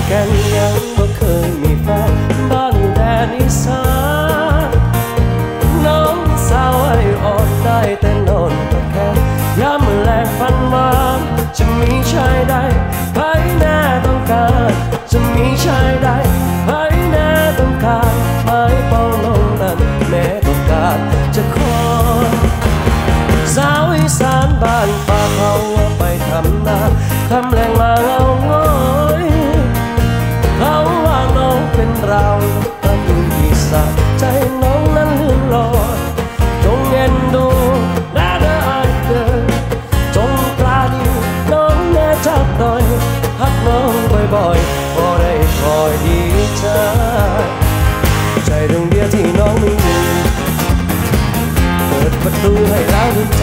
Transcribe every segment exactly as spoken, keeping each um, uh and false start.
แก่นยังบ่เคยมีแฟนบ้านอยู่แดนอีสานน้องสาวไอ้อ่อนได้แต่นอนตะแคงยามมื้อแลงฝันว่าจะมีชายใดใครแน่ต้องการจะมีชายใดใครแน่ต้องการไม้เป่าลงนั้นแม้ต้องการจะขอสาวอีสานบ้านป่าเขาไปทำนาทำแรงมาเงาง้อยเขาว่าน้องเป็นเราทำอีสานใจน้องนั้นลื่นลอยจงเอ็นดูและเด้อไอ้เด้อจงปราณีน้องแน่จักหน่อยฮักน้องบ่อยๆพอได้คอยดีใจใจดวงเดียวที่น้องมีเปิดประตูให้เราดูใจ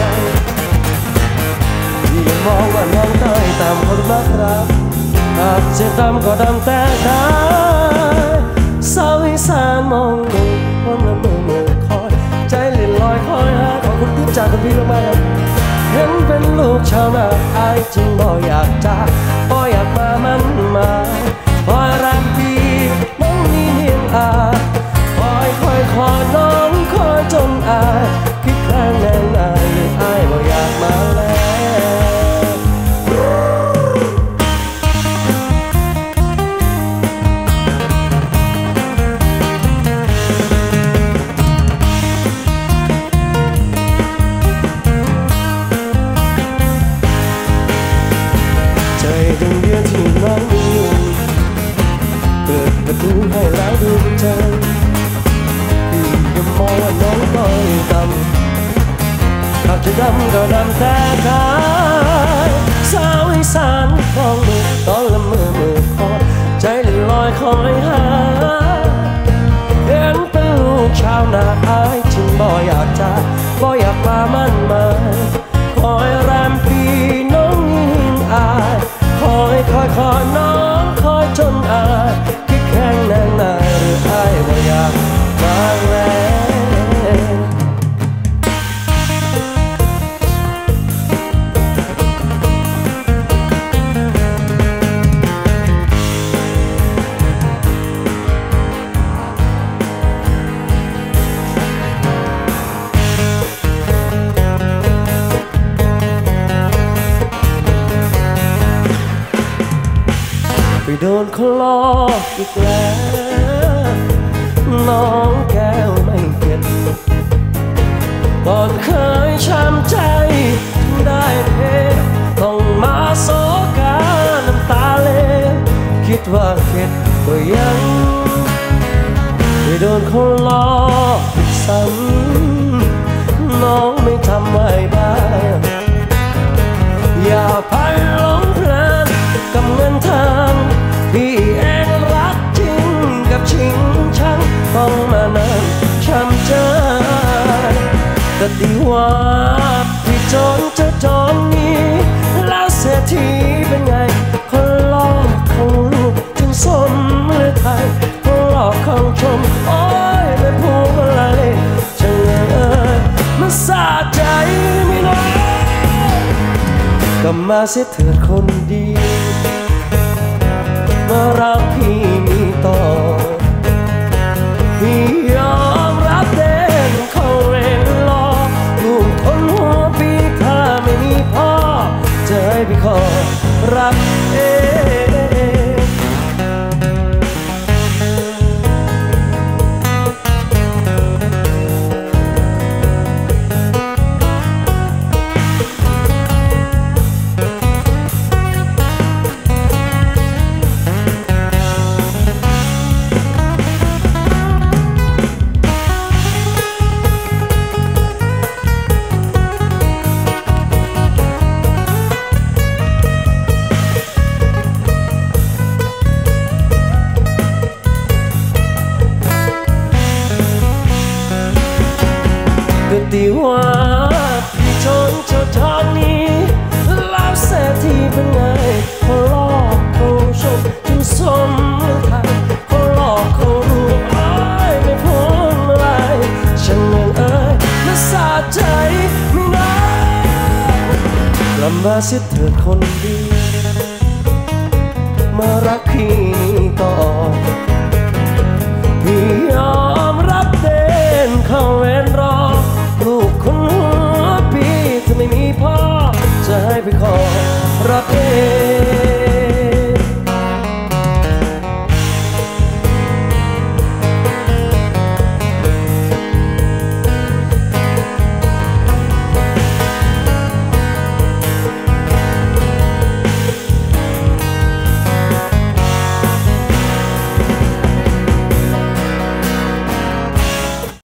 อย่ามองว่าน้องต้อยตามคนรักรักหากเสียดำก็ดำแต่ได้สาวอีสานมองดูคนละมือมือคอยใจเล่นลอยคอยหาของคุณติ๊บจากคุณพี่ลงมาเห็นเป็นลูกชาวนาอายจริงบ่อยากจากบ่อยากมามันมาคอยรักพี่น้องนี่เนียงอาคอยคอยคอยน้องคอยจนอายคิดแรงแรงอายอายบ่อยากมาแล้วดวงเดียวที่น้องมีอยู่เปิดประตูให้แล้วดูใจพี่อย่ามองว่าน้องต้อยต่ำหากจะดำก็ดำแต่กายสาวอีสานคลองมือตอนละมือมือคอยใจลอยคอยหาเห็นเป็นลูกชาวนาอายจึงบ่อยากจากบ่อยากมามั่นหมายคอยแรมปีน้องยิ่งอายคอยคอยคอยน้องคอยจนอายคิดแข็งแน่นหนาหรืออายบ่อยากมาแล้วไปโดนเขาล้ออีกแล้วน้องแก้วไม่เก็ตก่อนเคยช้ำใจได้เพศต้องมาโศกาน้ำตาเล็ดคิดว่าเข็ดก็ยังไปโดนเขาล้ออีกซ้ำน้องไม่ทำไว้บ้างอย่าไปหลงเพลินกับเงินทางพี่เองรักจริงกับชิงชังต้องมานานช้ำใจแต่ดีว่าพี่จนจะจนนี้แล้วเศรษฐีเป็นไงคนหลอกของลูกจึงสมหรือไทยคนหลอกของชมโอ้ยไม่พูดอะไรจังเลยมันสะใจไม่น้อยกลับมาเสียเถิดคนดีมารักพี่มีต่อพี่ยอมรับเด่นเข้าเวรรอลูกทนหัวพี่ถ้าไม่มีพ่อจะให้พี่ขอรักเองดีว่าพี่ชนเจ้าทางนี้แล้วเศรษฐีเป็นไงเขาหลอกเขาชมจนสมไทยเขาหลอกเขารู้ไอ้ไม่พ้นอะไรฉันยังเอ่ยและสะใจไม่นานกลับมาเสียเถิดคนดีมารักพี่ต่อ